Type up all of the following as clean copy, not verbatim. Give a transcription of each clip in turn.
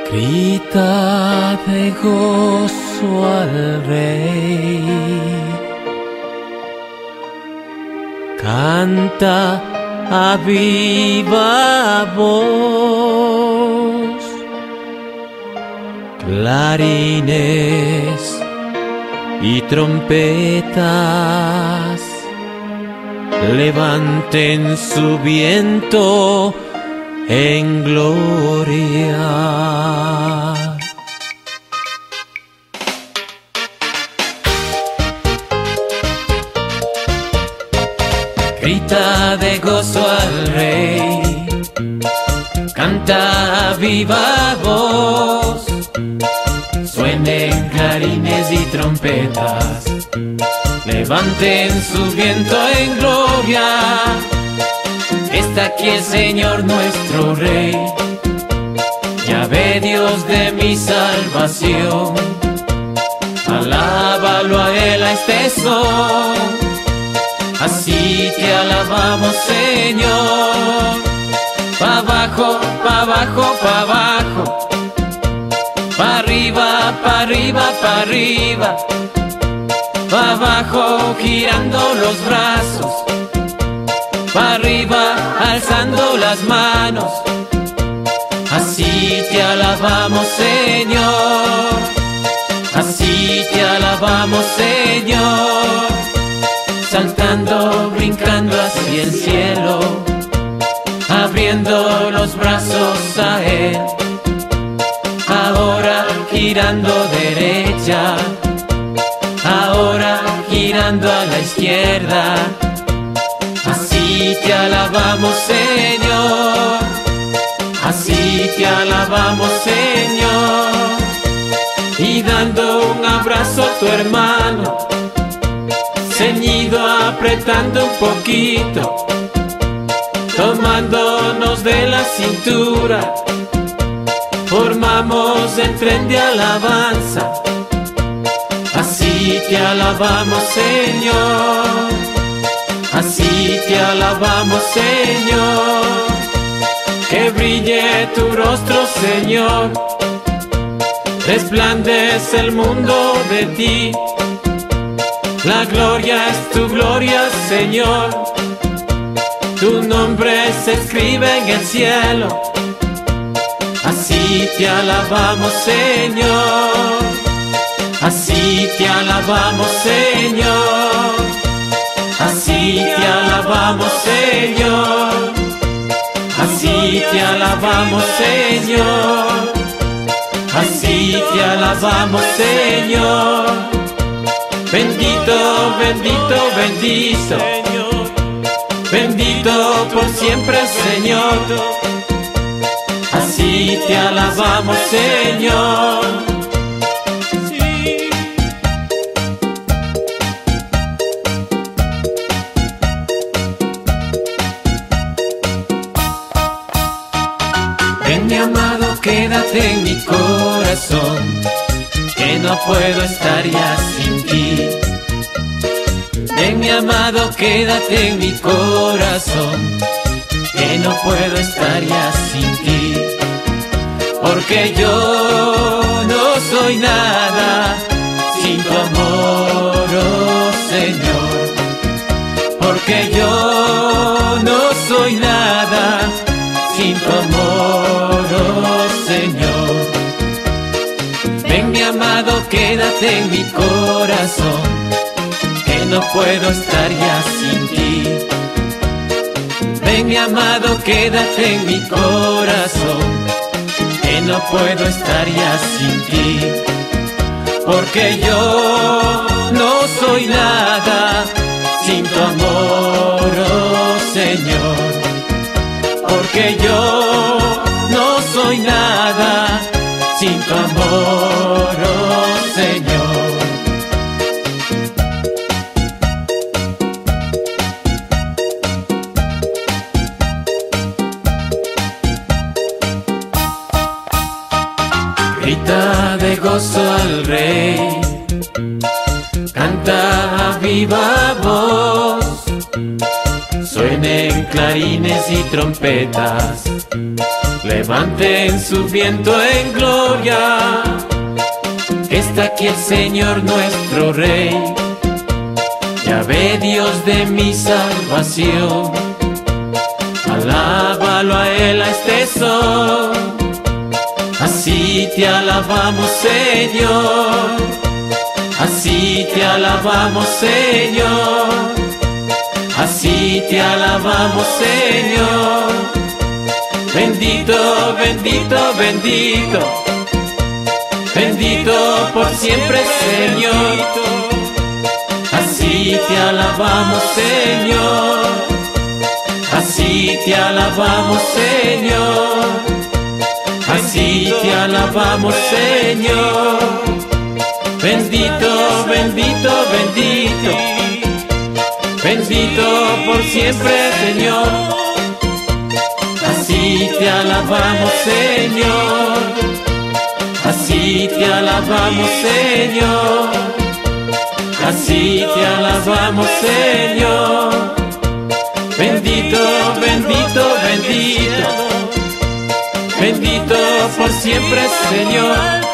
Grita de gozo al Rey, canta a viva voz, clarines y trompetas, levanten su viento en gloria. Grita de gozo al Rey, canta a viva voz, suenen clarines y trompetas, levanten su viento en gloria. Está aquí el Señor nuestro Rey, Yahvé Dios de mi salvación. Alábalo a Él a este son, así te alabamos, Señor. Pa' abajo, pa' abajo, pa' abajo, pa' arriba, pa' arriba, pa' arriba, pa' abajo girando los brazos, pa' arriba alzando las manos, así te alabamos, Señor. Así te alabamos, Señor. Saltando, brincando hacia el cielo, abriendo los brazos a Él. Ahora girando derecha, ahora girando a la izquierda. Así te alabamos, Señor. Así te alabamos, Señor. Y dando un abrazo a tu hermano, ceñido, apretando un poquito, tomándonos de la cintura, formamos el tren de alabanza. Así te alabamos, Señor. Así te alabamos, Señor. Que brille tu rostro, Señor. Resplandece el mundo de ti. La gloria es tu gloria, Señor. Tu nombre se escribe en el cielo. Así te alabamos, Señor. Así te alabamos, Señor. Así te alabamos, Señor. Así te alabamos, Señor. Así te alabamos, Señor. Bendito, bendito, bendito, bendito por siempre, Señor. Así te alabamos, Señor. Ven, mi amado, quédate en mi corazón, que no puedo estar ya sin ti. Ven, mi amado, quédate en mi corazón, que no puedo estar ya sin ti. Porque yo no soy nada sin tu amor, oh Señor. Porque yo no soy nada sin tu amor, oh Señor. Ven, mi amado, quédate en mi corazón, que no puedo estar ya sin ti. Ven, mi amado, quédate en mi corazón, que no puedo estar ya sin ti. Porque yo no soy nada sin tu amor, oh Señor. Porque yo no soy nada sin tu amor, oh Señor. Grita de gozo al Rey, canta a viva voz, suenen clarines y trompetas, Levanten su viento en gloria, que está aquí el Señor nuestro Rey. Yahvé, Dios de mi salvación, alábalo a Él, a este sol. Así te alabamos, Señor, así te alabamos, Señor, así te alabamos, Señor. Bendito, bendito, bendito, bendito por siempre, Señor. Así te alabamos, Señor, así te alabamos, Señor, así te alabamos, Señor. Bendito, bendito, bendito, bendito por siempre, Señor. Así te alabamos, Señor, así te alabamos, Señor, así te alabamos, Señor. Bendito, bendito, bendito, bendito por siempre, Señor.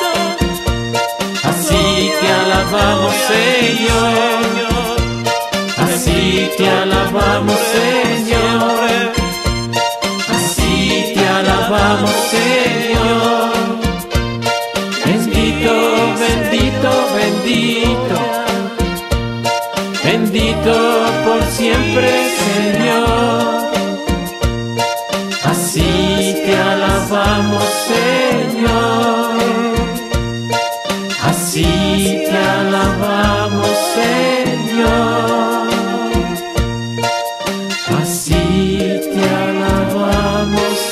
Así te alabamos, Señor, así te alabamos, Señor, así te alabamos, Señor. Bendito, bendito, bendito, bendito por siempre, Señor. Así te alabamos, Señor, así te alabamos, Señor, así te alabamos,